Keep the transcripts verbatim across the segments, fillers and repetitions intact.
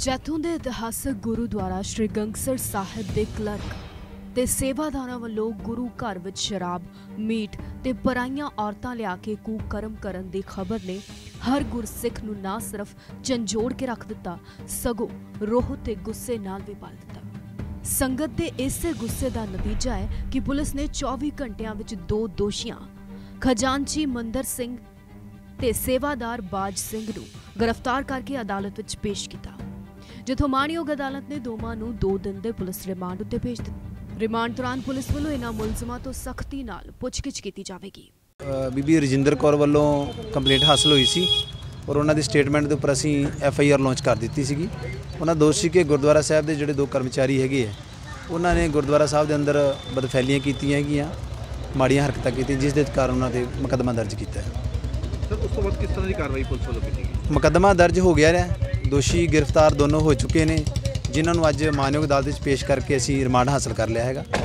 जैतों के इतिहासक गुरुद्वारा श्री गंगसर साहिब के क्लर्क ते सेवादारां वल्लों गुरु घर विच शराब मीट ते पराइयां औरतां लिया के कुकर्म करन दी खबर ने हर गुरसिख नूं ना सिर्फ झंझोड़ के रख दिता सगों रोह ते गुस्से नाल भी पाल दिता। संगत दे इसे गुस्से का नतीजा है कि पुलिस ने चौबी घंटिया विच दो दोषियां खजानची मंदर सिंह ते सेवादार बाज सिंह नूं गिरफ्तार करके अदालत विच पेश किया, जिथों माणयोग अदालत ने दोवां नूं दो दिन के पुलिस रिमांड उत्ते भेज दिता। रिमांड दौरान पुलिस वालों इन्हां मुलजमां तो सख्ती नाल पुछगिछ की जाएगी। बीबी रजिंदर कौर वालों कंप्लेंट हासिल हुई सी और उन्होंने स्टेटमेंट के उपर असी एफ आई आर लॉन्च कर दी सी। उन्होंने दोषी के गुरुद्वारा साहब के जोड़े दो कर्मचारी है उन्होंने गुरुद्वारा साहब के अंदर बदफैलियां कीतियां माड़ियां हरकतां कीतियां जिस दे कारण उन्होंने मुकदमा दर्ज किया है। सर उस तो बाद किस तरह की कार्रवाई पुलिस वालों की? मुकदमा दर्ज हो गया है, दोषी गिरफ्तार दोनों हो चुके हैं जिन्होंने अज मानयोग अदालत पेश करके असी रिमांड हासिल कर लिया है।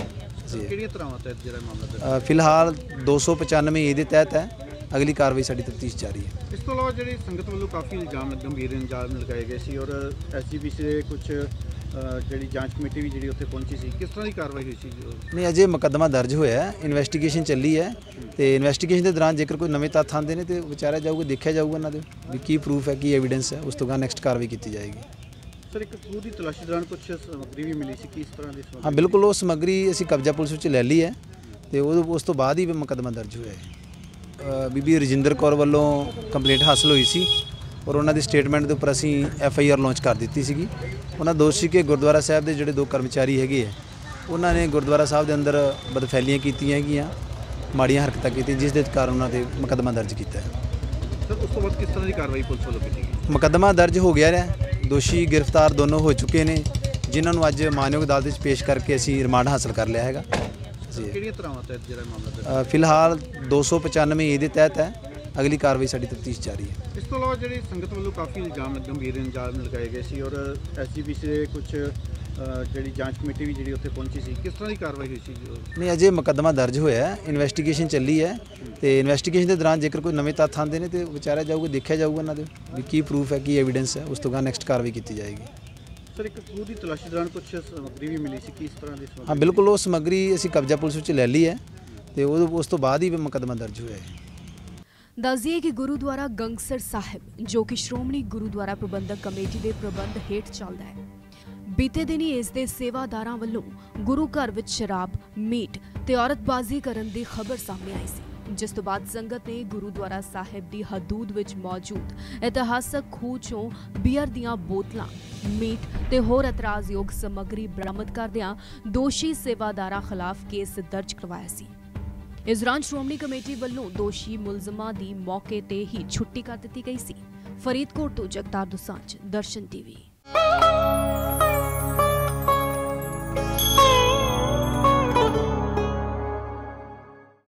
फिलहाल दो सौ पचानवे ए के तहत है, अगली कार्रवाई साड़ी तफ्तीश जारी है। इस तो अलावा जी संगत वालों काफ़ी इल्जाम गंभीर इल्जाम लगाए गए सी और एस जी पी से कुछ जी जांच कमेटी भी जी उत्थे पहुंची सी, किस तरह की कार्रवाई हुई सी? नहीं अजे मुकदमा दर्ज होया है, इन्वेस्टिगेशन चली है तो इन्वेस्टिगेशन के दौरान जेकर कोई नवे तत्थ आते हैं तो विचारा जाऊगा, देखा जाऊगा उन्होंने भी की प्रूफ है की एविडेंस है, उस तो बाद नैक्सट कार्रवाई की जाएगी। सर एक पूरी तलाशी दौरान कुछ समग्री भी मिली सी, किस तरह की? हाँ बिल्कुल, वो समग्री असी कब्जा पुलिस विच ले ली है तो उस तो बाद ही मुकदमा दर्ज होया है। बीबी रजिंदर कौर वालों कंप्लेंट हासिल हुई सी और उन्होंने स्टेटमेंट के उपर असी एफ आई आर लॉन्च कर दी सी। उन्होंने दोषी के गुरुद्वारा साहब के जोड़े दो कर्मचारी है उन्होंने गुरुद्वारा साहब के अंदर बदफैलियां कीतियां माड़ियां हरकतां कीतियां जिस दे कारण उन्होंने मुकदमा दर्ज किया है। सर उस तो बाद किस तरह की कार्रवाई पुलिस वालों की? मुकदमा दर्ज हो गया है, दोषी गिरफ्तार दोनों हो चुके हैं जिन्होंने अज मानयोग अदालत पेश करके असी रिमांड हासिल कर लिया है। फिलहाल दो सौ पचानवे ए के तहत है, अगली कार्रवाई साड़ी तफ्तीश जारी है। इस तो अलावा जी संगत वालों काफ़ी इल्जाम गंभीर इल्जाम लगाए गए सी और एस जी पी से कुछ जी जांच कमेटी भी जी उत्थे पहुंची सी, किस तरह की कार्रवाई हुई सी? नहीं अजे मुकदमा दर्ज होया है, इन्वेस्टिगेशन चली है तो इन्वेस्टिगेशन के दौरान जेकर कोई नवे तत्थ आते हैं तो विचारा जाऊगा, देखा जाऊगा उन्होंने भी की प्रूफ है की एविडेंस है, उस तो बाद नैक्सट कार्रवाई की जाएगी। सर एक पूरी तलाशी दौरान कुछ समग्री भी मिली सी, किस तरह की? हाँ बिल्कुल, वो समग्री असी कब्जा पुलिस विच ले ली है तो उस तो बाद ही मुकदमा दर्ज होया है। दस दिए कि गुरुद्वारा गंगसर साहिब जो कि श्रोमणी गुरुद्वारा प्रबंधक कमेटी के प्रबंध हेठ चलता है, बीते दिन ही इस दे सेवादारां वल्लों गुरु घर विच शराब मीट ते औरतबाजी करन दी खबर सामने आई सी, जिस तो बाद संगत ने गुरुद्वारा साहिब दी हदूद विच मौजूद इतिहासक खूह चों बीयर दियां बोतलां मीट ते होर एतराजयोग समग्री बरामद करदियां दोषी सेवादारां खिलाफ केस दर्ज करवाया सी। इस दौरान श्रोमणी कमेटी वालों दोषी मुलजमां दी मौके ते ही छुट्टी कर दी गई सी। फरीदकोट तो जगतार दोसांझ, दर्शन टीवी।